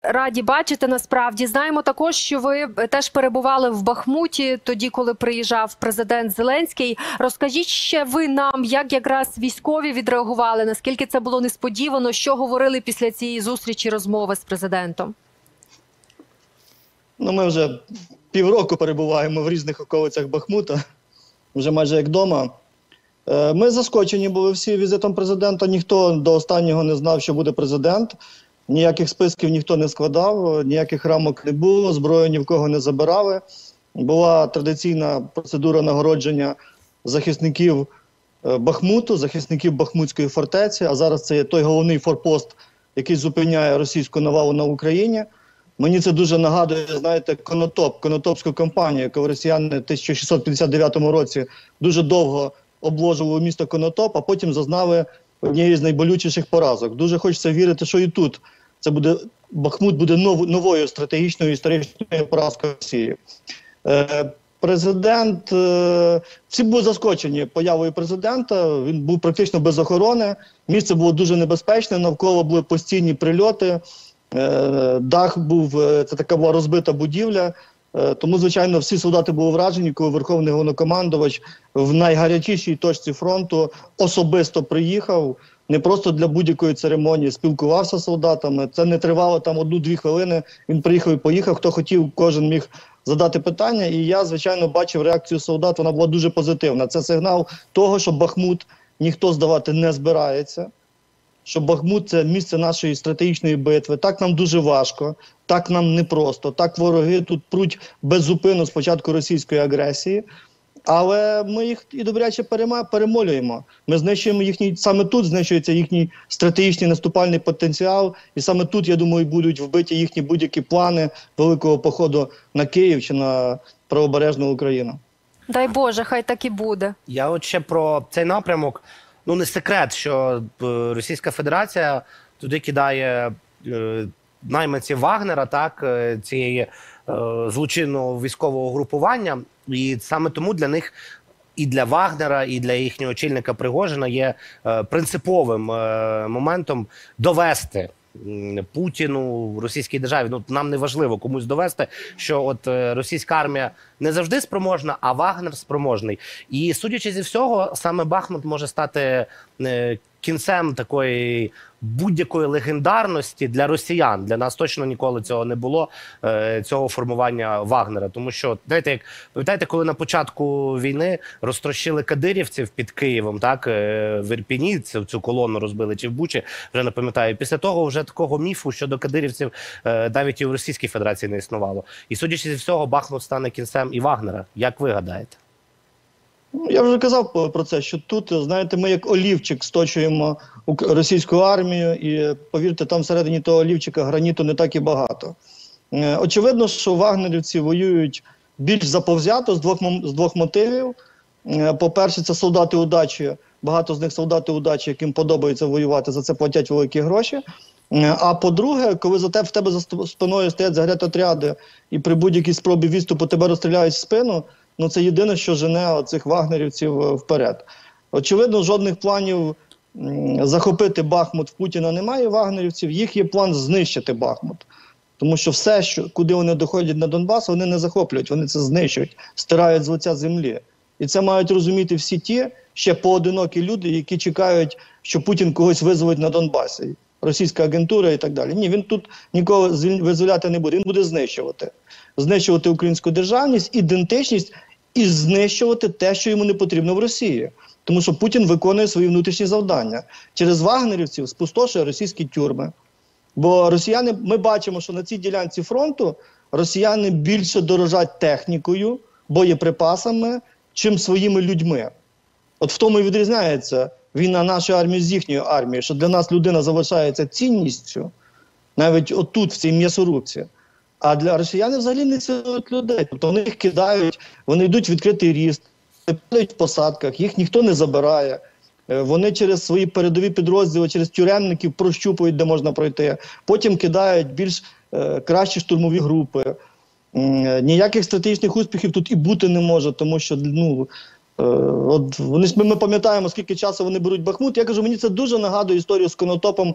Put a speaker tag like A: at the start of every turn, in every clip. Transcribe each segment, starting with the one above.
A: раді бачити насправді. Знаємо також, що ви теж перебували в Бахмуті тоді, коли приїжджав президент Зеленський. Розкажіть ще ви нам, як якраз військові відреагували, наскільки це було несподівано, що говорили після цієї зустрічі, розмови з президентом?
B: Ну, ми вже півроку перебуваємо в різних околицях Бахмута, вже майже як вдома. Ми заскочені були всі візитом президента, ніхто до останнього не знав, що буде президент. Ніяких списків ніхто не складав, ніяких рамок не було, зброю ні в кого не забирали. Була традиційна процедура нагородження захисників Бахмуту, захисників Бахмутської фортеці, а зараз це є той головний форпост, який зупиняє російську навалу на Україні. Мені це дуже нагадує, знаєте, Конотопську кампанію, коли росіяни в 1659 році дуже довго обложували місто Конотоп, а потім зазнали однієї з найболючіших поразок. Дуже хочеться вірити, що і тут Бахмут буде новою стратегічною історичною поразкою Росії. Президент, всі були заскочені появою президента, він був практично без охорони, місце було дуже небезпечне, навколо були постійні прильоти, дах був, це така була розбита будівля, тому, звичайно, всі солдати були вражені, коли Верховний Головнокомандувач в найгарячішій точці фронту особисто приїхав, не просто для будь-якої церемонії, спілкувався з солдатами, це не тривало там 1-2 хвилини, він приїхав і поїхав, хто хотів, кожен міг задати питання, і я, звичайно, бачив реакцію солдат, вона була дуже позитивна. Це сигнал того, що Бахмут ніхто здавати не збирається, що Бахмут – це місце нашої стратегічної битви. Так нам дуже важко, так нам непросто, так вороги тут пруть беззупинно з початку російської агресії, але ми їх і добряче перемолюємо. Ми знищуємо їхній, саме тут знищується їхній стратегічний наступальний потенціал, і саме тут, я думаю, будуть вбиті їхні будь-які плани великого походу на Київ чи на правобережну Україну.
A: Дай Боже, хай так і буде.
C: Я от ще про цей напрямок. Ну, не секрет, що Російська Федерація туди кидає найманців Вагнера, так, цієї злочинного військового групування. І саме тому для них, і для Вагнера, і для їхнього очільника Пригожина є принциповим моментом довести Путіну, російській державі. Ну, нам не важливо комусь довести, що от російська армія не завжди спроможна, а Вагнер спроможний. І судячи зі всього, саме Бахмут може стати кінцем такої будь-якої легендарності для росіян. Для нас точно ніколи цього не було, цього формування Вагнера. Тому що, пам'ятаєте, коли на початку війни розтрощили кадирівців під Києвом, так, в Ірпіні, цю колону розбили, чи в Бучі, вже не пам'ятаю. Після того вже такого міфу щодо кадирівців навіть і в Російській Федерації не існувало. І судячи зі всього, Бахмут стане кінцем і Вагнера. Як ви гадаєте?
B: Я вже казав про це, що тут, знаєте, ми як олівчик сточуємо російську армію, і, повірте, там всередині того олівчика граніту не так і багато. Очевидно, що вагнерівці воюють більш заповзято з двох мотивів. По-перше, це солдати удачі, багато з них солдати удачі, яким подобається воювати, за це платять великі гроші. А по-друге, коли в тебе за спиною стоять заградотряди і при будь-якій спробі відступу тебе розстріляють в спину, ну це єдине, що жене цих вагнерівців вперед. Очевидно, жодних планів захопити Бахмут в Путіна немає вагнерівців, їх є план знищити Бахмут. Тому що все, куди вони доходять на Донбас, вони не захоплюють, вони це знищують, стирають з лиця землі. І це мають розуміти всі ті, ще поодинокі люди, які чекають, що Путін когось визволить на Донбасі. Російська агентура і так далі. Ні, він тут нікого визволяти не буде, він буде знищувати. Знищувати українську державність, ідентичність і знищувати те, що йому не потрібно в Росії. Тому що Путін виконує свої внутрішні завдання. Через вагнерівців спустошує російські тюрми. Бо росіяни, ми бачимо, що на цій ділянці фронту росіяни більше дорожать технікою, боєприпасами, чим своїми людьми. От в тому і відрізняється війна нашої армії з їхньою армією, що для нас людина залишається цінністю, навіть отут, в цій м'ясорубці. А для росіян взагалі не цінують людей. Тобто вони їх кидають, вони йдуть в відкритий ріст, падають в посадках, їх ніхто не забирає. Вони через свої передові підрозділи, через тюремників прощупують, де можна пройти. Потім кидають більш кращі штурмові групи. Ніяких стратегічних успіхів тут і бути не може, тому що Ми пам'ятаємо, скільки часу вони беруть Бахмут. Я кажу, мені це дуже нагадує історію з Конотопом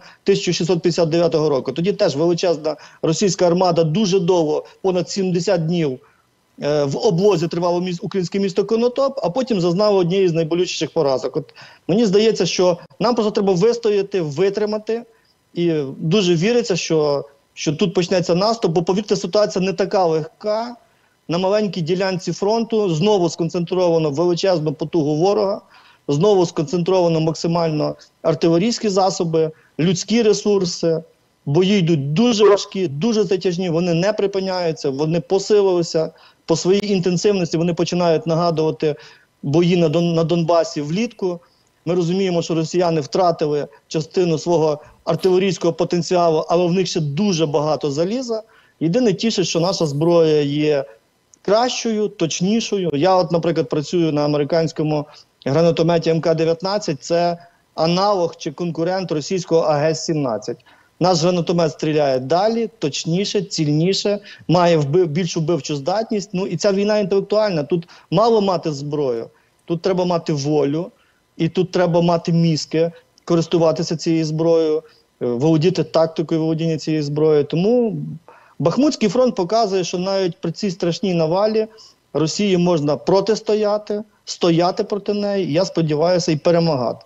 B: 1659 року. Тоді теж величезна російська армада дуже довго, понад 70 днів, в облозі тривало українське місто Конотоп, а потім зазнало однієї з найболючіших поразок. От мені здається, що нам просто треба вистояти, витримати, і дуже віриться, що тут почнеться наступ, бо, повірте, ситуація не така легка. На маленькій ділянці фронту знову сконцентровано величезну потугу ворога, знову сконцентровано максимально артилерійські засоби, людські ресурси. Бої йдуть дуже важкі, дуже затяжні, вони не припиняються, вони посилилися по своїй інтенсивності, вони починають нагадувати бої на Донбасі влітку. Ми розуміємо, що росіяни втратили частину свого артилерійського потенціалу, але в них ще дуже багато заліза. Єдине тішить, що наша зброя є кращою, точнішою. Я, наприклад, працюю на американському гранатометі МК-19, це аналог чи конкурент російського АГС-17. Наш гранатомет стріляє далі, точніше, цільніше, має більшу вбивчу здатність. Ну і ця війна інтелектуальна. Тут мало мати зброю, тут треба мати волю, і тут треба мати мізки, користуватися цією зброєю, володіти тактикою володіння цією зброєю. Тому Бахмутський фронт показує, що навіть при цій страшній навалі Росії можна протистояти, стояти проти неї, я сподіваюся, і перемагати.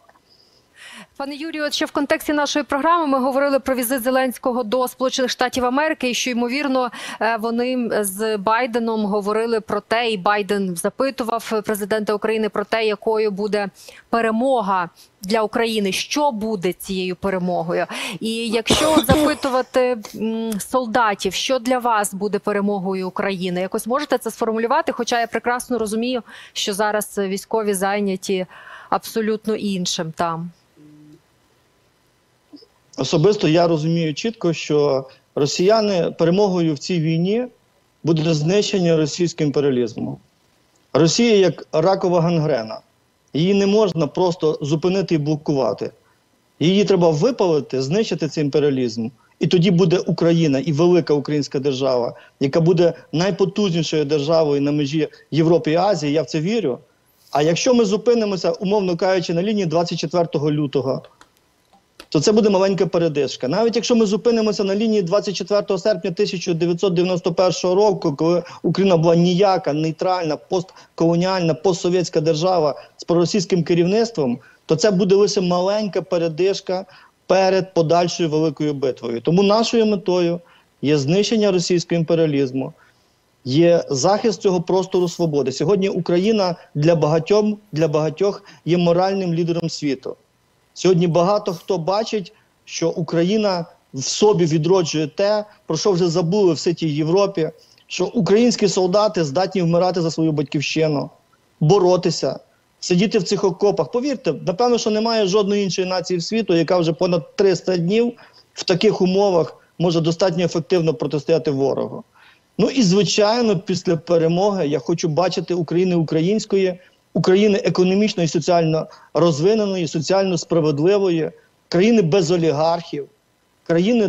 A: Пане Юрію, от ще в контексті нашої програми ми говорили про візит Зеленського до Сполучених Штатів Америки, і що, ймовірно, вони з Байденом говорили про те, і Байден запитував президента України про те, якою буде перемога для України, що буде цією перемогою. І якщо запитувати солдатів, що для вас буде перемогою України, якось можете це сформулювати? Хоча я прекрасно розумію, що зараз військові зайняті абсолютно іншим там.
B: Особисто я розумію чітко, що росіяни перемогою в цій війні буде знищення російського імперіалізму. Росія як ракова гангрена. Її не можна просто зупинити і блокувати. Її треба випалити, знищити цей імперіалізм. І тоді буде Україна і велика українська держава, яка буде найпотужнішою державою на межі Європи і Азії, я в це вірю. А якщо ми зупинимося, умовно кажучи, на лінії 24 лютого, то це буде маленька передишка. Навіть якщо ми зупинимося на лінії 24 серпня 1991 року, коли Україна була ніяка, нейтральна, постколоніальна, постсовєтська держава з проросійським керівництвом, то це буде лише маленька передишка перед подальшою великою битвою. Тому нашою метою є знищення російського імперіалізму, є захист цього простору свободи. Сьогодні Україна для багатьох є моральним лідером світу. Сьогодні багато хто бачить, що Україна в собі відроджує те, про що вже забули в ситій Європі, що українські солдати здатні вмирати за свою батьківщину, боротися, сидіти в цих окопах. Повірте, напевно, що немає жодної іншої нації в світу, яка вже понад 300 днів в таких умовах може достатньо ефективно протистояти ворогу. Ну і, звичайно, після перемоги я хочу бачити України української, України економічно і соціально розвиненої, соціально справедливої, країни без олігархів, країни,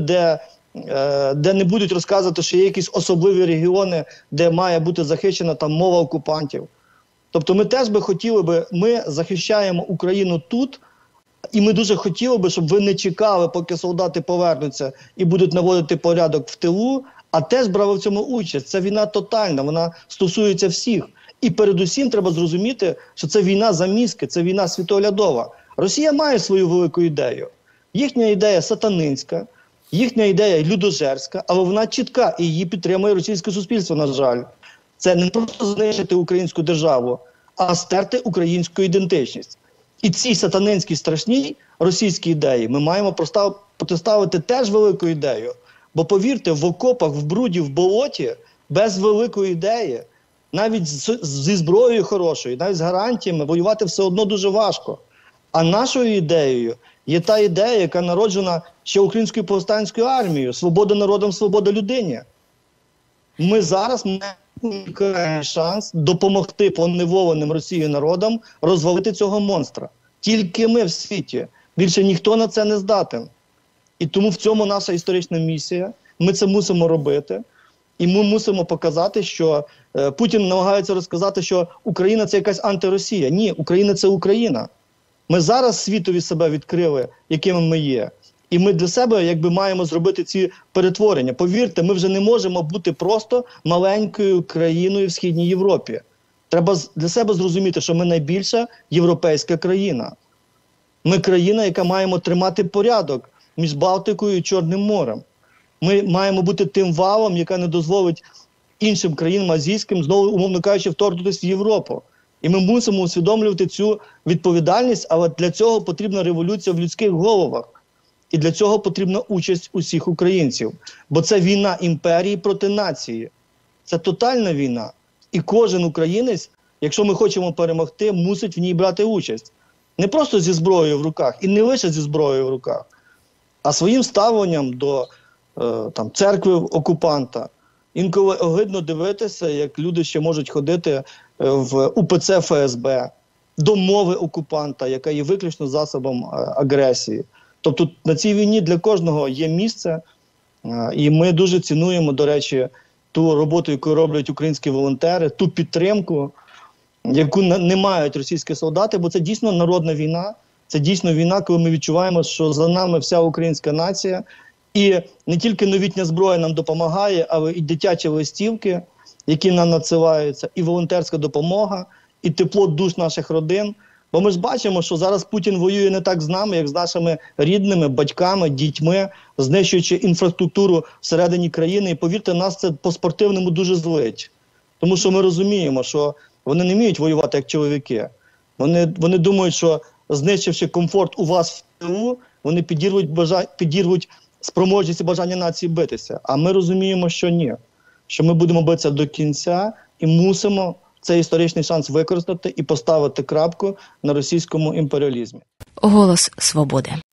B: де не будуть розказувати, що є якісь особливі регіони, де має бути захищена там мова окупантів. Тобто ми теж би хотіли, ми захищаємо Україну тут, і ми дуже хотіли би, щоб ви не чекали, поки солдати повернуться і будуть наводити порядок в тилу, а теж брали в цьому участь. Це війна тотальна, вона стосується всіх. І передусім треба зрозуміти, що це війна за мізки, це війна світоглядова. Росія має свою велику ідею. Їхня ідея сатанинська, їхня ідея людожерська, але вона чітка і її підтримує російське суспільство, на жаль. Це не просто знищити українську державу, а стерти українську ідентичність. І цій сатанинській страшній російській ідеї ми маємо протиставити теж велику ідею. Бо повірте, в окопах, в бруді, в болоті, без великої ідеї, навіть зі зброєю хорошою, навіть з гарантіями воювати все одно дуже важко. А нашою ідеєю є та ідея, яка народжена ще Українською повстанською армією. Свобода народам, свобода людині. Ми зараз маємо шанс допомогти поневоленим Росією народам розвалити цього монстра. Тільки ми в світі. Більше ніхто на це не здатен. І тому в цьому наша історична місія. Ми це мусимо робити. І ми мусимо показати, що Путін намагається розказати, що Україна – це якась антиросія. Ні, Україна – це Україна. Ми зараз світові себе відкрили, якими ми є. І ми для себе якби маємо зробити ці перетворення. Повірте, ми вже не можемо бути просто маленькою країною в Східній Європі. Треба для себе зрозуміти, що ми найбільша європейська країна. Ми країна, яка маємо тримати порядок між Балтикою і Чорним морем. Ми маємо бути тим валом, яка не дозволить іншим країнам азійським, знову, умовно кажучи, вторгнутися в Європу. І ми мусимо усвідомлювати цю відповідальність, але для цього потрібна революція в людських головах. І для цього потрібна участь усіх українців. Бо це війна імперії проти нації. Це тотальна війна. І кожен українець, якщо ми хочемо перемогти, мусить в ній брати участь. Не просто зі зброєю в руках, і не лише зі зброєю в руках, а своїм ставленням до церкви окупанта. Інколи огидно дивитися, як люди ще можуть ходити в УПЦ ФСБ, до мови окупанта, яка є виключно засобом агресії. Тобто на цій війні для кожного є місце, і ми дуже цінуємо, до речі, ту роботу, яку роблять українські волонтери, ту підтримку, яку не мають російські солдати, бо це дійсно народна війна, це дійсно війна, коли ми відчуваємо, що за нами вся українська нація, і не тільки новітня зброя нам допомагає, але і дитячі листівки, які нам надсилаються, і волонтерська допомога, і тепло душ наших родин. Бо ми ж бачимо, що зараз Путін воює не так з нами, як з нашими рідними, батьками, дітьми, знищуючи інфраструктуру всередині країни. І повірте, нас це по-спортивному дуже злить. Тому що ми розуміємо, що вони не вміють воювати як чоловіки. Вони думають, що знищивши комфорт у вас в тилу, вони підірвуть спроможність і бажання нації битися. А ми розуміємо, що ні. Що ми будемо битися до кінця і мусимо цей історичний шанс використати і поставити крапку на російському імперіалізмі.
D: Голос свободи.